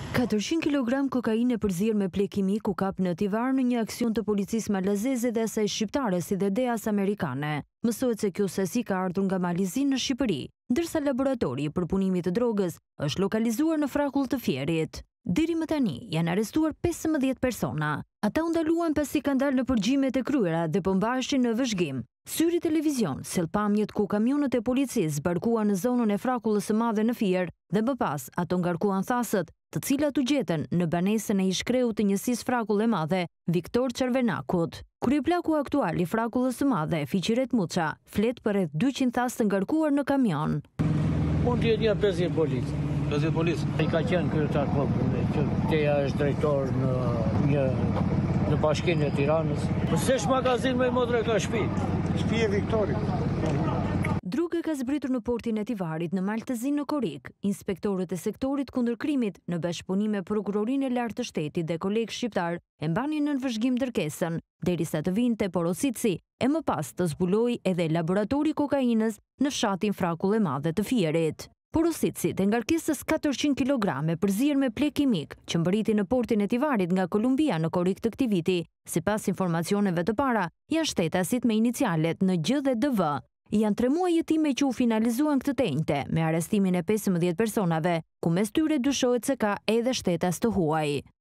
400 kg kokainë e përzirë me plek kimik u kap në Tivar në një aksion të policisë malazeze dhe asaj shqiptare si dhe DEAS amerikane. Mësohet se kjo sasi ka ardhur nga Malizi në Shqipëri, ndërsa laboratori për punimin të drogës është lokalizuar në Frakull të Fierit. Deri më tani janë arrestuar 15 persona. Ata u ndaluan pasi kanë dalë në përgjimet e kryera dhe po mbaheshin në vëzhgim. Syri televizion sjell pamjet ku kamionët e policisë barkuan në zonën e Frakullës së Madhe në Fier dhe më pas ato ngarkuan thasët, të cilat u gjetën në banesën e ish-kreut të njësisë Frakull e Madhe, Viktor Çervenakut. Kryeplaku aktual i Frakullës së Madhe, Fiqiret Muça, flet për rreth 200 thasë të ngarkuar në kamion. Mund të jetë një 50 policë. 50 policë? I ka qenë kryetar popullore, që teja është drejtor në bashkinë e Tiranës. Pëse është magazin me modre ka shtëpi? Shtëpi e Viktorit. Droga ka zbritur në portin e Tivarit në Maltëzin në Korik. Inspektorët e sektorit kundër krimit në bashkëpunim me prokurorinë e lartë të shtetit dhe kolegë shqiptar e mbanin në vëzhgim dërkesën, derisa të vinte Porositsi e më pas të zbuloi edhe laboratori kokainës në fshatin Frakull e Madhe të Fierit. Porositsi të ngarkesës 400 kg përzirë me plek kimik që mbërriti në portin e Tivarit nga Kolumbia në Korik të këtij viti, sipas informacioneve të para, janë shtetasit me inicialet në G dhe DV. Janë 3 muaj jetime që u finalizuan këtë të njëjte me arrestimin e 15 personave, ku mes tyre dyshohet se ka edhe shtetas të huaj.